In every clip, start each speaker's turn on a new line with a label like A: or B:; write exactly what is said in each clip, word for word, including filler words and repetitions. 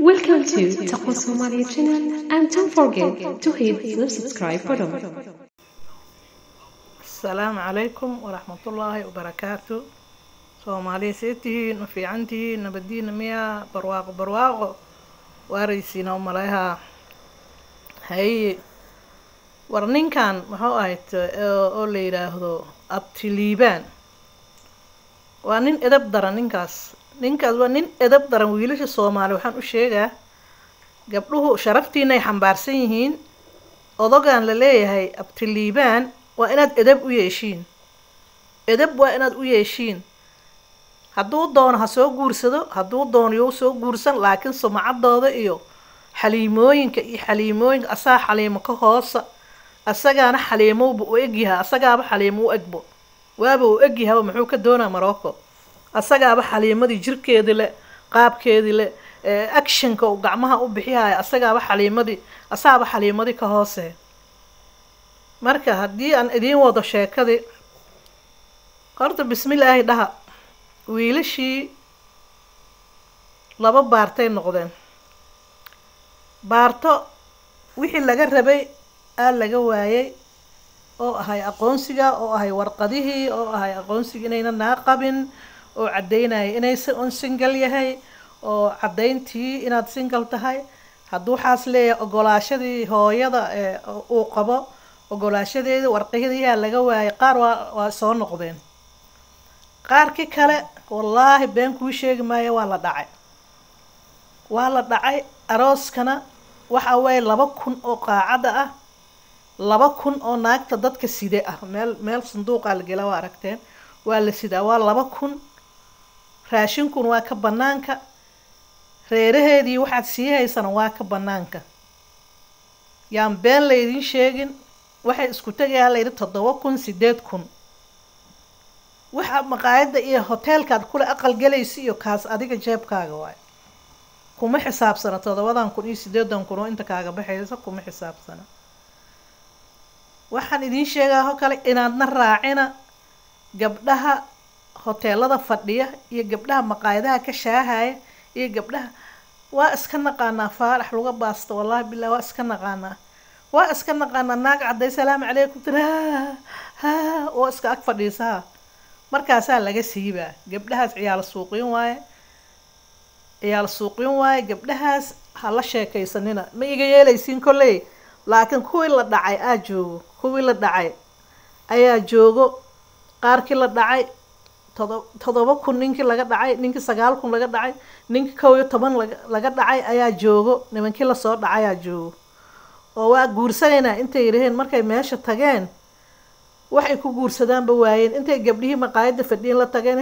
A: Welcome to Taqwa Somali channel and don't forget to hit the subscribe button.
B: السلام عليكم ورحمة الله وبركاته. Soomaali seetihiin ma fiicantihiin nabadiina miya barwaaqo barwaaqo waaraysiina umaleeha hay war ninkan wuxuu ahayd oo la yiraahdo abtiliibaan waa nin edab daran ninkaas ninkaas waa nin edab daran wiilasha Soomaali waxaan u sheegaa gabdhuhu sharaftiina ay xambaarsan yihiin odogan la leeyahay abtiliibaan waa inaad edab u yeeshiin edab waa inaad u yeeshiin hadduu doono ha soo guursado hadduu doono yuu soo guursan laakiin sumcadooda iyo xaliimooyinka iyo xaliimooyinka asaa xaliimo ka hoosa asagaana xaliimowba u egyaha asagaaba xaliimo u egbo waaba u egyahaba muxuu ka doonaa Morocco asagaaba xaliimadii jirkeedii le qaabkeedii le actionka uu gacmaha u bixiyay asagaaba xaliimadii asaaba xaliimadii ka hoose marka haddii aan idin wado sheekadii horta bismillaahi dhaha wiilashii laba baartay noqdeen baarto wixii laga rabay aa laga waayay oo ahay aqoonsiga oo ahay warqadihii oo ahay aqoonsiga inayna naaqabin oo cadeynaya inaysan on single yahay oo cadeyntii inaad single tahay hadduu waxaas leeyahay ogolaashadii hooyada ee uu qabo ogolaashadeeda warqadihii aa laga waayay qaar waa waa soo noqdeen qaarkii kale wallaahi been kuu sheegi maayo waa la dhacay waa la dhacay arooskana waxa weeye laba kun oo qaacada ah laba kun oo naagta dadka side ah meel meel sanduuqa la gala waa aragteen waa la sidaa waa laba kun raashinkuna waa ka banaanka reeraheedii waxaad sii haysana waa ka banaanka yaan been laydin sheegin waxay isku tagayaa layidhi toddoba kun sideed kun waxa maqaayada iyo hotelkaad kula aqal galaysa iyo kaas adiga jeebkaaga waay kuma xisaabsana toddobadan kun iyo sideedan kun oo inta kaaga baxaysa kuma xisaabsana waxaan idin sheegaa oo kale inaadna raacina gabdhaha hoteelada fadhiya iyo gabdhaha maqaayadaha ka shaahaya iyo gabdhaha waa iska naqaanaa faarax laga baasto wallahi billah waa iska naqaanaa waa iska naqaanaa naag caday salaamu calaykum tira ha oo iska ag fadhiisaa markaasaa laga siibaa gabdhahaas ciyaal suuqin waaye ciyaal suuqin waaye gabdhahaas ha la sheekaysanina ma iga yeelaysiin kolley laakiin kuwii la dhacay aa joogo kuwii la dhacay ayaa joogo qaarkii la dhacay toddoba kun ninkii laga dhacay ninkii sagaal kun laga dhacay ninkii kow iyo toban laga dhacay ayaa joogo nimankii lasoo dhacayaa joogo oo waa guursanaynaa intay yidhaheen markay meesha tageen waxay ku guursadaanba waayeen intay gabdhihii maqaayada fadhiin la tageen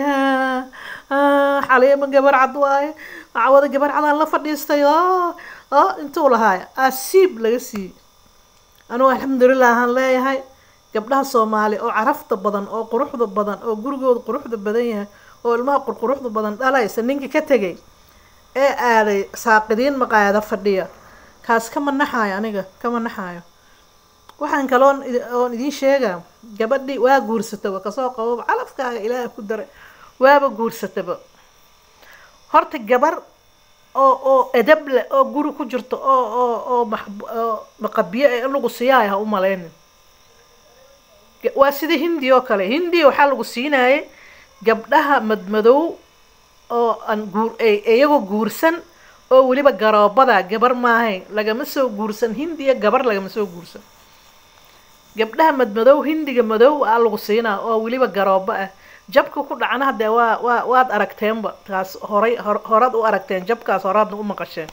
B: xaliimo gabar cad waaye cawada gabar cadaan la fadhiistay oo oo intuu lahaay asiib laga siiyey anugu alxamdulilah aan leeyahay gabdhaha Soomaali oo carafta badan oo quruxda badan oo gurigooda quruxda badan yahay oo ilmaha qurquruxda badan dhalaysa ninkii ka tagay ee aaday saaqidiin maqaayada fadhiya kaas kama naxaayo aniga kama naxaayo waxaan kaloon oon idin sheegaa gabadhii waa guursataba kasoo qabo calafkaaga ilaahay ku daray waaba guursataba horta gabar oo oo edab leh oo guri ku jirto oo oo oo maqabiye ee lagu siiyay u maleynin waa sida hindi oo kale hindi waxa lagu siinayay gabdhaha madmadow oo aan guur iyagoo guursan oo waliba garoobada gabar maahay lagama soo guursan hindiya gabar lagama soo guursan gabdhaha madmadow hindiga madow aa lagu siinaa oo waliba garoobo ah jabka ku dhacna hadee waa waa waad aragteenba taas horay horad u aragteen jabkaas horaadna u maqasheen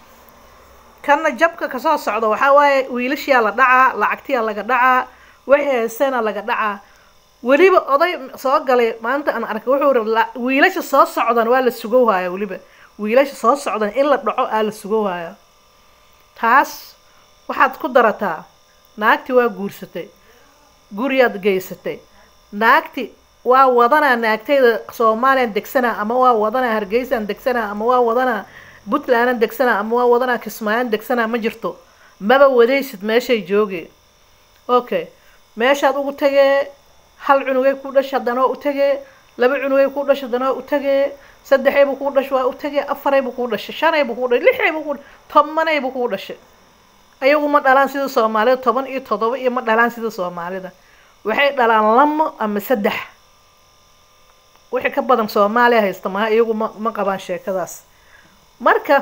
B: kana jabka ka soo socdo waxa waaye wiilashiya la dhacaa lacagtiya laga dhacaa waxay sana laga dhacaa waliba oday soo galay maanta aan arkay wuxuu wiilasha soo socdan waa la sugo waaya waliba wiilasha soo socdan in la dhaco aa la sugo waaya taas waxaad ku darataa naagti waa guursatay guriyaad geysatay naagti waa wadanaa naagtayda Soomaaliya degsana ama waa wadanaa Hargeysa degsana ama waa wadanaa Puntland degsana ama waa wadanaa Kismaayo degsana ma jirto maba wadaysid meeshay joogay okay meeshaad ugu tagee hal cunugay ku dhashay hadana u tagee laba cunugay ku dhashay hadana u tagee saddexay buu ku dhashay waa u tagay afaray buu ku dhashay shanay buu ku dhashay lixay buu ku tobanay buu ku dhashay ayagu ma dhalaan sida Soomaalida toban iyo toddoba iyo ma dhalaan sida Soomaalida waxay dhalaan lamo ama saddex wixii ka badan Soomaaliya haysta ma ayagu ma qabaan sheekadaas marka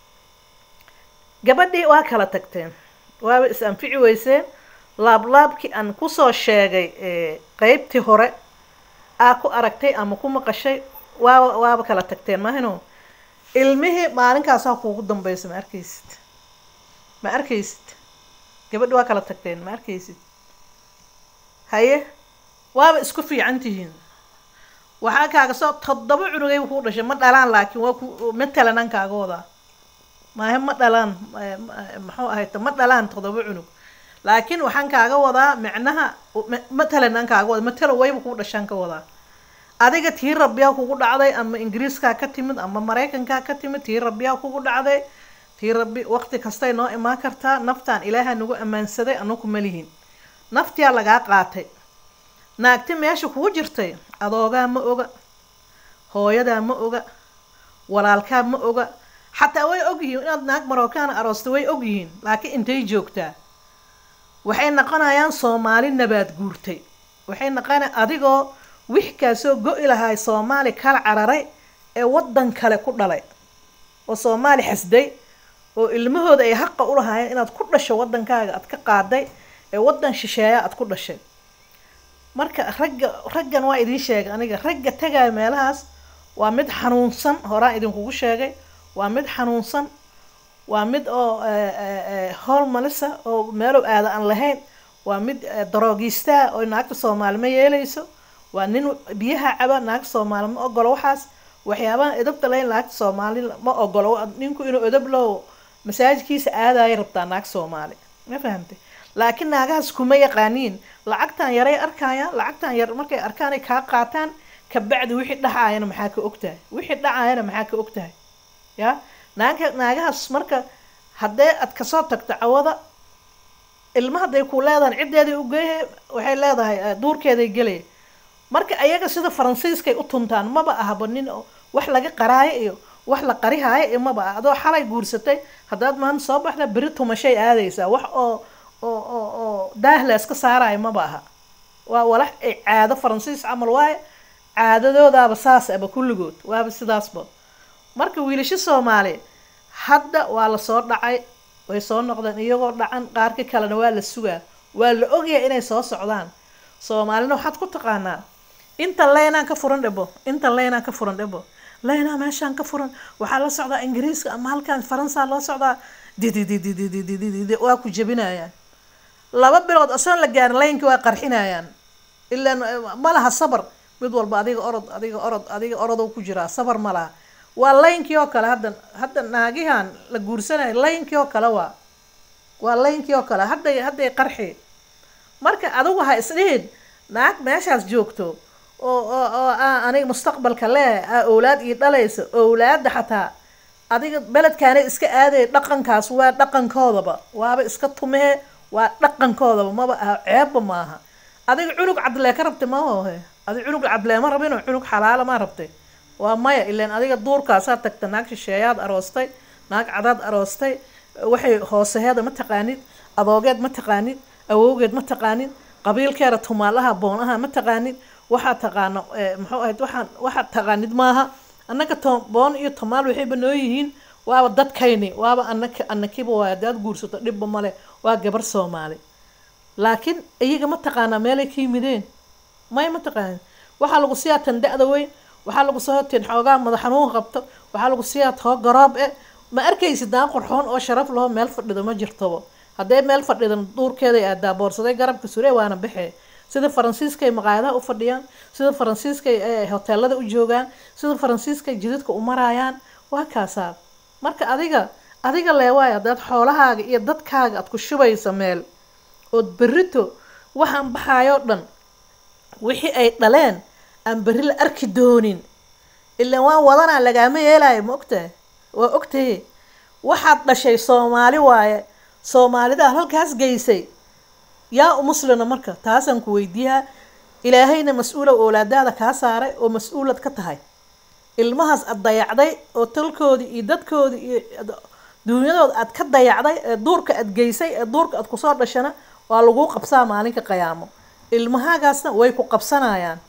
B: gabadhii waa kala tagteen waa is anfici weyseen laab laabkii aan ku soo sheegay ee qaybtii hore aa ku aragtay ama ku maqashay waa waa kala tagteen ma hino ilmihii maalinkaas aa kuugu dambeysay ma arkaysid ma arkaysid gabadhii waa kala tagteen ma arkaysid haye waaba isku fiican tihiin waxaa kaaga soo toddoba cunugay ku dhashay ma dhalaan laakiin waa ku matalan kaaga wadaa ma ma dhalaan maxuu ahayd ma dhalaan toddoba cunug laakiin waxaan kaaga wadaa macnaha matalan kaaga wadaa matala wayba ku dhashan ka wadaa adiga tii rabbiya kugu dhacday ama ingiriiska ka timid ama mareykanka ka timid tii rabbiya kugu dhacday tii rabbi waqti kasta noo imaan kartaa naftaan ilaaha nagu amaansaday anaku malihin naftiya laga qaatay naagti meesha kugu jirtay adooga ma oga hooyada ma oga walaalka ma oga حتى way ogyihiin inaad naag Marookaan aroosto way ogyihiin laakiin intay joogtaa waxay naqanayaan Soomaali nabaad guurtay waxay naqanayaan adigoo wix ka soo go'i lahaay Soomaali kala cararay ee wadan kale ku dhalay oo Soomaali xasday oo ilmahooda ay xaq u lahaayeen inaad ku dhasho wadankaaga aad ka qaaday ee wadan shisheeya aad ku dhashay marka ragga raggan waa idin sheegay aniga ragga tagay meelahaas waa mid xanuunsan hore idin kugu sheegay waa mid xanuunsan waa mid oo hool malisa oo meelo aada aan lahayn waa mid daroogista oo naagta Soomaali ma yeelayso waa nin biyaha caba naag Soomaali ma ogolo waxaas waxyaabaha edabta lahayn naagta Soomaali ma ogolo ninku inuu edab loo masaajidkiisa aadaay rabtaa naag Soomaali ma fahamtay laakiin naagaas kuma yaqaaniin lacagtan yaray arkaya lacagtan yar markay arkaan ay ka qaataan ka bacdi wixii dhacaayna maxaa ka ogtahay wixii dhacaayna maxaa ka ogtahay ya naagga naagaas marka hadee ad ka soo tagto cawada ilmaha day ku leedahay cideedii u geeyay waxay leedahay duurkeeday galay marka ayaga sida Faransiiska ay u tuntaan maba ahaba nin wax laga qaraayo iyo wax la qarihaayo iyo maba adoo xalay guursatay hadaad maan soo baxda bari tumashay aadaysa wax oo oo oo daahla iska saaraay maba aha waa walax ay caado Faransiis amal waay caadadoodaaba saas aba kulligood waaba sidaasba marka wiilasha Soomaali hadda waa la soo dhacay way soo noqdeen iyagoo dhacan qaarka kalena waa la sugaa waa la ogyahay inay soo socdaan Soomaalina waxaad ku taqaanaa inta leena ka furan dhabo inta leena ka furan dhabo leena meeshan ka furan waxa la socdaa Ingiriiska ama halkan Faransa la socdaa didi didi didi didi waa ku jabinayaan laba bilood asan la gaar leenki waa qarxinayaan illa malaha sabar mid walba adiga orod adiga orod adiga orod ku jira sabar malaha waa leenkii oo kale hadda hadda naagihan la guursanay leenkii oo kale waa waa leenkii oo kale hadda hadda qarxi marka adigu ha isdheed naag meeshaas joogto oo oo aniga mustaqbalka lee awlaad ii dhalayso awlaad xataa adiga beledkaana iska aaday dhaqankaas waa dhaqankoodaba waaba iska tumee waa dhaqankoodaba maba ceeb maaha adiga cunug cadle ka rabtay ma hoohe adiga cunug cadle ma rabin cunug xalaal ma rabtay waa maya ilaan adiga duurkaas aad tagta naag shisheeyaad aroostay naag cadaad aroostay waxay hooseheeda ma taqaanid adoogeed ma taqaanid awowgeed ma taqaanid qabiilkeeda tumaalaha boonaha ma taqaanid waxa taqaano muxuu ahayd waxaan waxa taqaanid maaha annaka boon iyo tumaal waxay banoo yihiin waaba dadkayni waaba annaka annakiba waa dad guursato dhibba male waa gabar Soomaali laakiin iyaga ma taqaana meel ay ka yimideen may ma taqaan waxa lagu siyaa tan da'da weyn waxa lagu soo teen xoogaa madax xanuun qabto waxa lagu siyaa too garoob ee ma arkaysid daan qurxoon oo sharaf loo meel fadhido ma jirto hadee meel fadhidan duurkeeda aad daboorsaday garabka suree waana bixee sida Faransiiska ay maqaayadaha u fadhiyaan sida Faransiiska ay hoteelada u joogaan sida Faransiiska jidadka u marayaan waa kaasa marka adiga adiga leewaay dad xoolahaaga iyo dadkaaga aad ku shubayso meel oo berrito waxaan baxayo dhan wixii ay dhaleen aan berri la arki doonin ilaa waan wadana lagama yeelay ma ogtahay waa ogtahay waxaad dhashay Soomaali waaye Soomaalida halkaas geysay yaa u muslina marka taasan ku weydiiyaa ilaahayna mas'uula awlaadaada ka saaray oo mas'uulad ka tahay ilmahaas aad dayacday oo talkoodii iyo dadkoodii iyo duunyadooda aad ka dayacday ee duurka aad geysay ee duurka aad kusoo dhashana waa lagu qabsaa maalinka qiyaamo ilmahaagaasna way ku qabsanayaan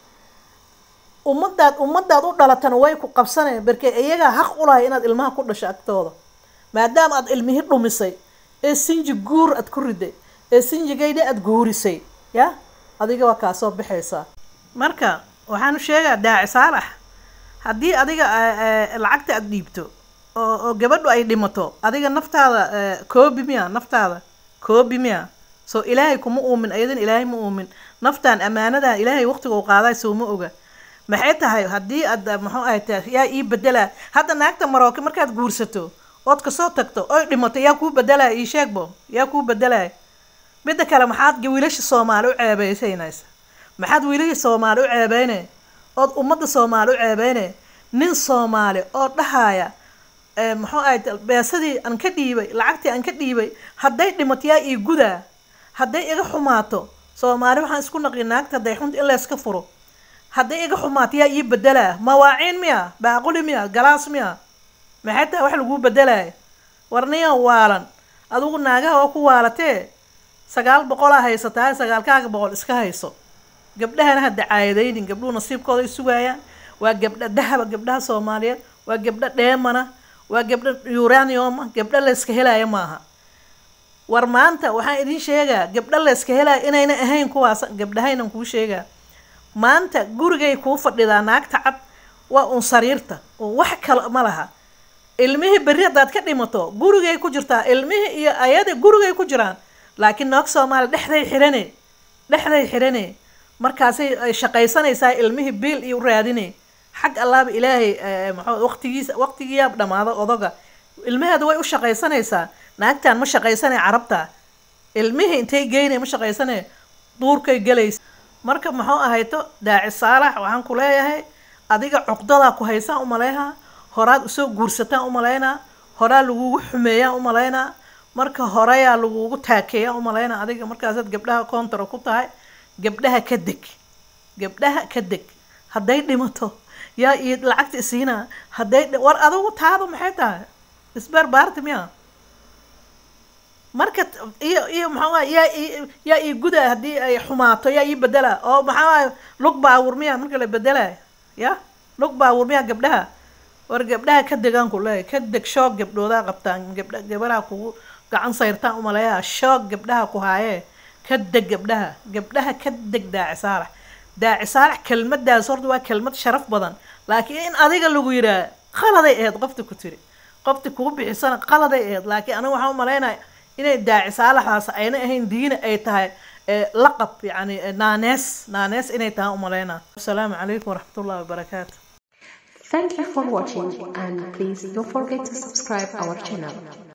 B: ummadaad ummadaad u dhalatana way ku qabsanayaan barkay iyaga xaq u lahay inaad ilmaha ku dhasho agtooda maadaama aad ilmihi dhumisay ee sinji guur aad ku riday ee sinjigayda aad guurisay ya adiga waa kaa soo bixaysaa marka waxaan u sheegaa daaci saalax haddii adiga lacagta aad dhiibto oo oo gabadhu ay dhimato adiga naftaada koobi miya naftaada koobi miya soo ilaahay kuma uumin ayadan ilaahay ma uumin naftaan amaanadan ilaahay waqtiga uu qaaday soo ma oga maxay tahay haddii aad muxuu ahay tahay yaa ii bedela hadda naagta marooka markaad guursato ood ka soo tagto oy dhimato yaa kuu bedelaya ii sheegbo yaa kuu bedelaya midda kale maxaad wiilasha Soomaali u ceebaysaynaysa maxaad wiilasha Soomaali u ceebaynay ood ummadda Soomaali u ceebaynay nin Soomaali oo dhahaya ee muxuu ahay beesadii aan ka dhiibay lacagtii aan ka dhiibay hadday dhimato yaa ii gudaa hadday iga xumaato Soomaali waxaan isku naqin naagta hadday xunta in la iska furo hadday iga xumaato yaa ii bedelaa mawaaciin miya baaquli miya galaas miya maxay tahay wax lagu bedelay warniya waalan adigu naagaha oo ku waalatee sagaal boqol ah haysataa sagaalkaaga boqol iska hayso gabdhahana hadda caayadaynin gabdhuhu nasiibkooda isugayaan waa gabdha dahaba gabdhaha Soomaaliyeed waa gabdha dheemana waa gabdha uranium gabdha la iska helaya maaha war maanta waxaan idin sheegaa gabdha la iska helaya inayna ahayn kuwaas gabdhahaynan kuu sheegaa maanta gurigay kuu fadhidaa naagta cad waa un sariirta oo wax kale ma laha ilmihii berri haddaad ka dhimato gurigay ku jirtaa ilmihii iyo ayada gurigay ku jiraan laakiin naag Soomaali dhexday xirane dhexday xirane markaasay ay shaqaysanaysaa ilmihii biil iyo raadinay xaq allaaba ilaahay maxaa waqtigiisa waqtigiisa dhamaado odoga ilmaheedu way u shaqaysanaysaa naagtan ma shaqaysanay carabta ilmihii intay geynay ma shaqaysanay duurkay galays marka maxaa ahayto daaci saalax waxaan ku leeyahay adiga cuqdada ku haysan u maleeha horaad usoo guursataan u maleena horaa lagu xumeeyaa u maleena marka horeeyaa lagu taakeeyaa u maleena adiga markaasaad gabdhaha koontar ku tahay gabdhaha ka deg gabdhaha ka deg hadday dhimato yaa ii lacagta isiina hadday war adigu taado maxay tahay isbar baarti miya marka iyo iyo maxaa yaa yaa ii guda hadii ay xumaato yaa ii bedela oo maxaa lug baawur miya marka la bedela ya lug baawur miya gabdhaha war gabdhaha ka degan ku leey ka deg shoog gabdhooda qabtaan gabdha gabadha ku gacan sayrtaan u maleeyaa shoog gabdhaha ku haayee ka deg gabdhaha gabdhaha ka deg daaci saalax daaci saalax kelmadaas horta waa kelmad sharaf badan laakiin in adiga lagu yiraa qaladay eed qofta ku tiri qofta ku bixisana qaladay eed laakiin aniga waxaan u maleynayaa inay daaci saalaxaas ayna ahayn diin ay tahay laqab yani naanees naanees inay tahay u maleynaa assalaamu calaykum waraxmatullaahi wabarakaatu.
A: Thank you for watching and please don't forget to subscribe our channel.